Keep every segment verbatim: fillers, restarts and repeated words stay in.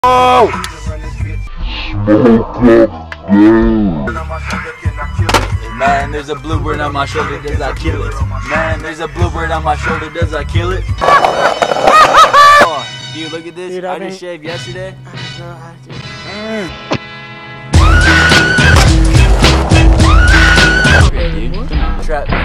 Oh! Man, there's a bluebird on my shoulder, does I kill it? Man, there's a bluebird on my shoulder, does I kill it? Oh, dude, look at this. Dude, I, I just shaved yesterday. I don't know how to do it. Okay, dude. Trap me.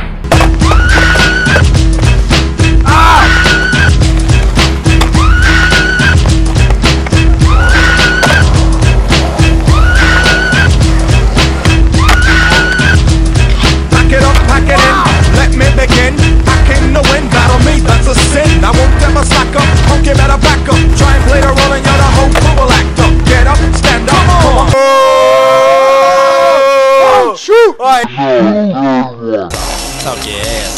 Talk your ass.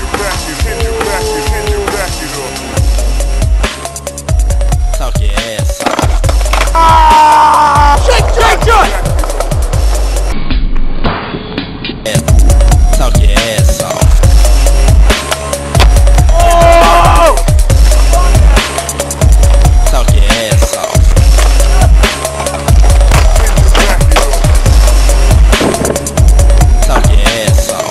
Talk your ass off. Ah! Shake, shake, shake! Talk your ass off. Oh! Talk your ass off. Talk your ass off.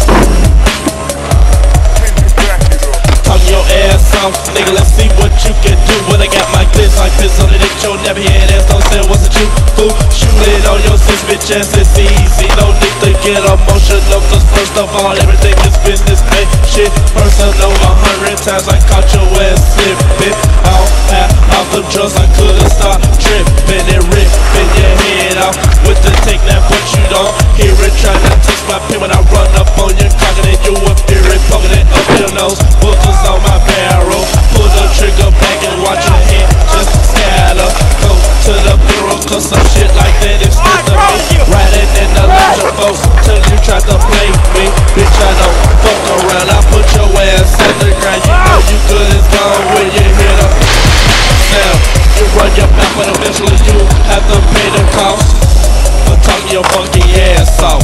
Nigga, let's see what you can do. When I got my glitz like this on it, your never head ass don't say wasn't you. Fool, shoot it on your sis, bitch ass, it's easy. No need to get emotional, cause first of all, everything is business, man. Shit, personal, a hundred times I caught your ass slipping. All out off them drugs, I couldn't stop tripping and ripping your head off with the take that what you don't hear it. Try to touch my pin when I run up on your cock and then you appear it, poking it up your nose. Bookers on my barrel, pull the trigger back and watch your head just scatter. Go to the bureau, cause some shit like that is still to me. Riding in the ledger folks till you try to play me. Bitch, I don't fuck around, I put your ass on the ground. You know you good as gone when you hit up. Now, you run your mouth, but eventually you have to pay the cost for talking your funky ass off.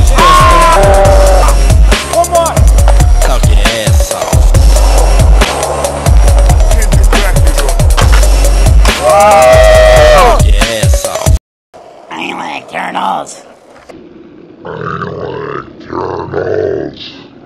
One more! Talk your ass off. Talk your ass off. I like turtles. I like turtles.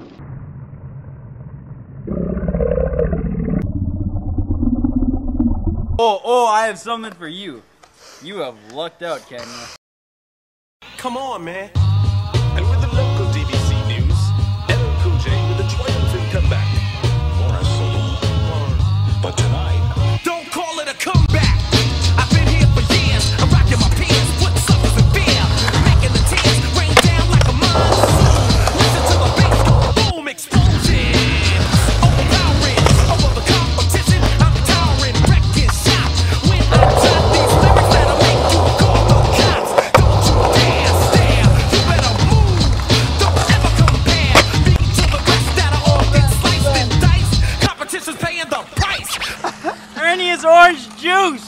Oh, oh, I have something for you. You have lucked out, Kenya. Come on, man. And with the local D B C news, L L Cool J with a triumphant comeback. For a solo. But tonight, don't call it a comeback. I've been here for years. I'm rocking my peers, putting suckers in fear, making the tears rain down like a monsoon. Listen to the bass go boom, explosion. Overpowering over the competition. I'm towering, wrecking shop. When I drop these lyrics that'll make you call the cops. Don't you dare stare. You better move. Don't ever compare me to the rest that are all get sliced and diced. Competition's paying the price. Ernie is orange juice!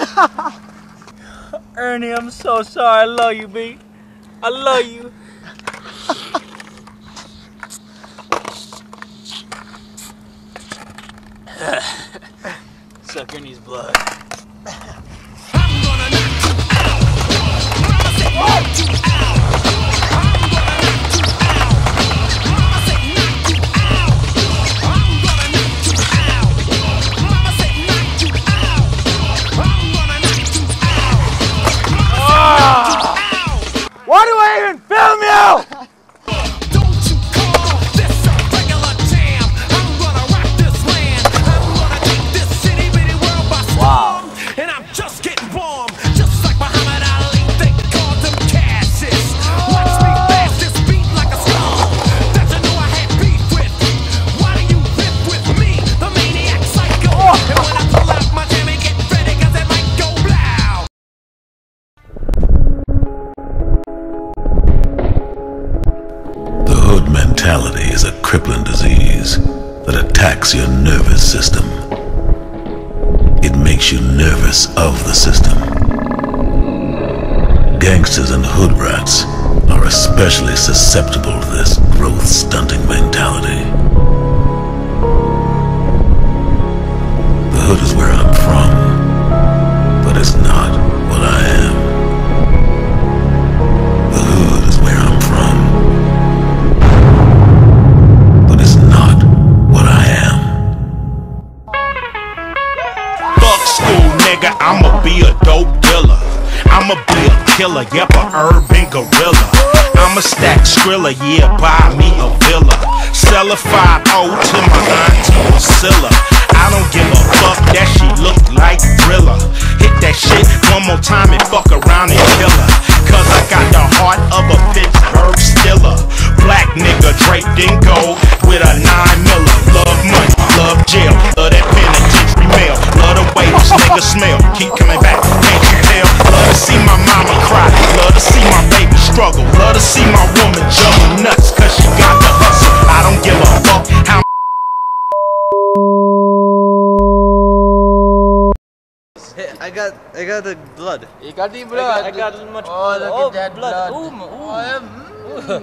Ernie, I'm so sorry. I love you, B. I love you. Suck Ernie's blood. I'm gonna knock you out. Mama said knock you out. I'm gonna knock you out. Mama said knock you out. I'm gonna knock you out. Mama said knock you out. I'm gonna knock you out. Mama said knock you out. Why do I even film you? Don't you call this a regular jam. I'm gonna rock this land. I'm gonna take this city bitty world by storm. Wow. And I'm just getting warm. Just like Muhammad Ali, they called him Cassius. Watch me blast this beat like a storm that you know I had beef with. Why do you riff with me, the maniac psycho? And when I pull out my jammy, get ready, cause it might go blow. The hood mentality is a crippling disease that attacks your nervous system. It makes you nervous of the system. Gangsters and hood rats are especially susceptible to this growth-stunting mentality. The hood is where I'm from, but it's not. be a dope dealer. I'ma be a killer, yep, a urban gorilla. I'ma stack Skrilla, yeah, buy me a villa. Sell a five oh to my auntie Priscilla. I don't give a fuck, that she look like Thriller. Hit that shit one more time and fuck around and kill her. Cause I got the heart of a Pittsburgh Steeler. Black nigga draped in gold with a nine miller. Love money, love jail, love that penitentiary mail. Love the way this nigga smell, keep coming back, can't you tell? Love to see my mama cry, love to see my baby struggle. Love to see my woman juggle nuts cause she got the hustle. I don't give a fuck how Hey, I got, I got the blood. You got the blood. I got, I got as much oh, blood. look Oh, at that blood. blood. Ooh, ooh.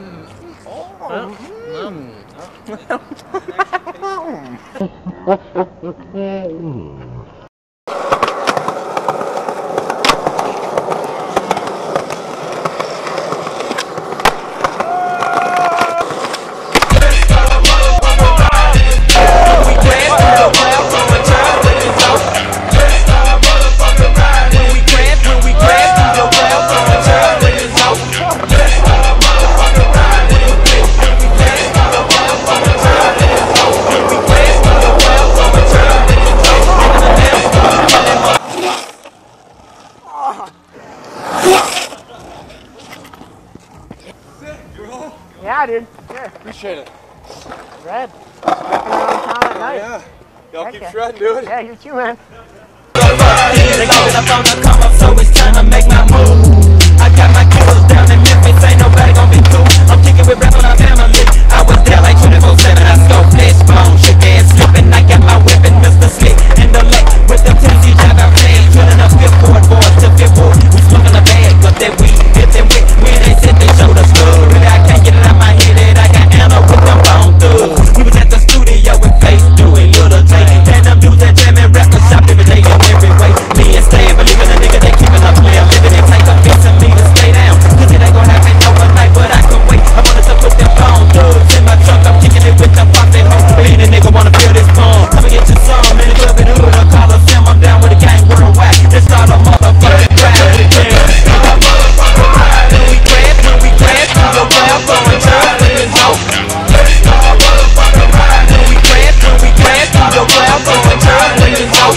Yeah, dude. Sure. Appreciate it. Red. Walking around town at night. Yeah. Y'all Heck keep yeah. shredding, dude. Yeah, you too, man. They giving up on the come up, so it's time to make my move. I got my killers down in Memphis, ain't nobody gon' be cool. I'm kicking with rap on my family. I was there like twenty-four seven, I scope this bone, shit ass slipping. I got my weapon, Mister Slick, and the leg with the Tennessee drive out flag. Drilling up fifth board, boys to fifth board. We smoking a bag, but that weed, hit them wet. When they said they showed us good, really I can't get it out my head that I got Anna with them bone thugs. We was at the studio with Face doing little take. And them dudes that jam and rap the shop every day and every way. Me and Stan believing a nigga they keeping up player, living and take a piece of me to stay down. Cause it ain't gon' happen overnight, but I can wait. I wanted to put them bone thugs in my truck, I'm kicking it with the poppin' home. Being a nigga wanna feel this pump. Come and get you some in the club in the hood, I'll call a Sam, I'm down with the gang worldwide. Let's start a motherfucking ride again. When we grab, when we grab, we go grab, going turn with the dope. When we grab, when we grab, we go grab, going turn with the dope.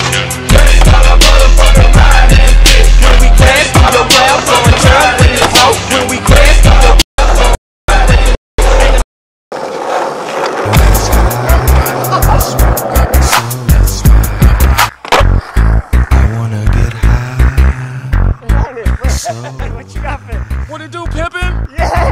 When we grab, we go grab, going turn with the dope. When we grab, we go. What you got for? What it do, pimpin'?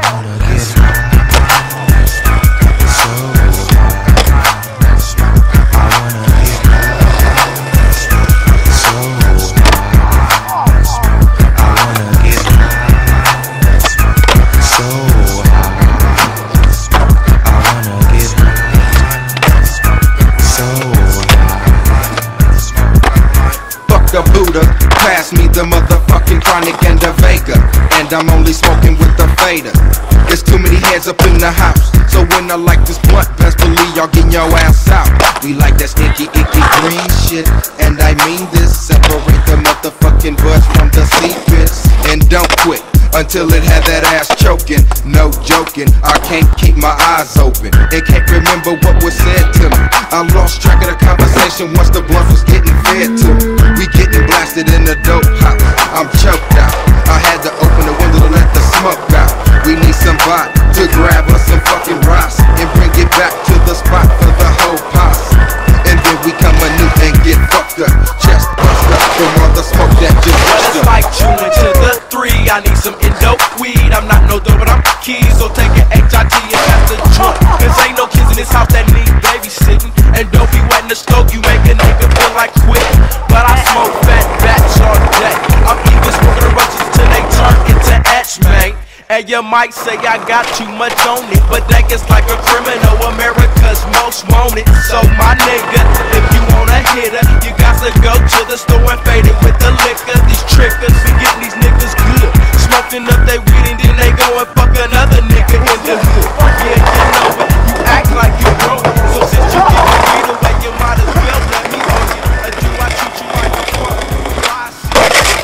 The Buddha, pass me the motherfucking chronic and the Vega, and I'm only smoking with the fader. There's too many heads up in the house, so when I like this blunt, best believe y'all getting your ass out. We like that stinky, icky, green shit, and I mean this. Separate the motherfucking buds from the secrets, and don't quit until it had that ass choking. No joking, I can't keep my eyes open and can't remember what was said to me. I lost track of the conversation once the blunt was getting fed to me. We getting blasted in the dope house, I'm choked out. I had to open the window to let the smoke out. We need somebody to grab us some fucking rocks and bring it back to the spot for the whole posse. And then we come anew and get fucked up, chest bust up from all the smoke that just Well, rushed it's up. like chewing to the three. I need some indo weed. I'm not no dope, but I'm keys. So take an H I T and pass the joint. Cause ain't no kids in this house that need babysitting. And don't be wetting the stove, you make a nigga feel like quit. But I smoke fat batch all day. I'm even smoking the roaches till they turn into ash, man. And you might say I got too much on it, but that gets like a criminal. America's most wanted. So my nigga, if you want a hitter, you got to go to the store and fade it with the liquor. These trickers be getting these niggas good, smoking up they weed and then they go and fuck another nigga in the hood. Yeah, you know it. You act like you broke, so since you get the weed away, you might as well let me hold you. Or do I treat you like a punk? Why shit?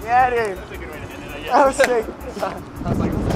Yeah, dude. That was sick. I was like,